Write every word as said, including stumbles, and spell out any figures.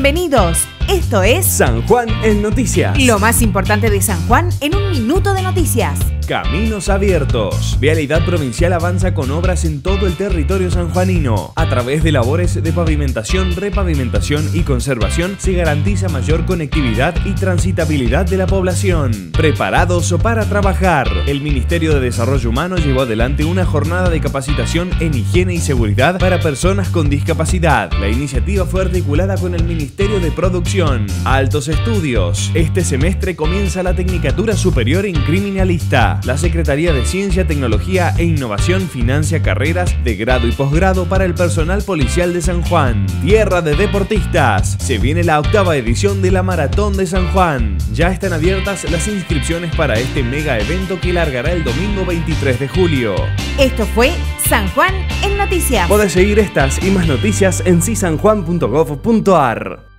Bienvenidos, esto es San Juan en Noticias. Lo más importante de San Juan en un minuto de noticias. Caminos abiertos. Vialidad Provincial avanza con obras en todo el territorio sanjuanino. A través de labores de pavimentación, repavimentación y conservación se garantiza mayor conectividad y transitabilidad de la población. Preparados para trabajar. El Ministerio de Desarrollo Humano llevó adelante una jornada de capacitación en higiene y seguridad para personas con discapacidad. La iniciativa fue articulada con el Ministerio de Producción. Altos Estudios. Este semestre comienza la Tecnicatura Superior en Criminalista. La Secretaría de Ciencia, Tecnología e Innovación financia carreras de grado y posgrado para el personal policial de San Juan. Tierra de deportistas. Se viene la octava edición de la Maratón de San Juan. Ya están abiertas las inscripciones para este mega evento que largará el domingo veintitrés de julio. Esto fue San Juan en Noticias. Podés seguir estas y más noticias en si san juan punto gov punto ar.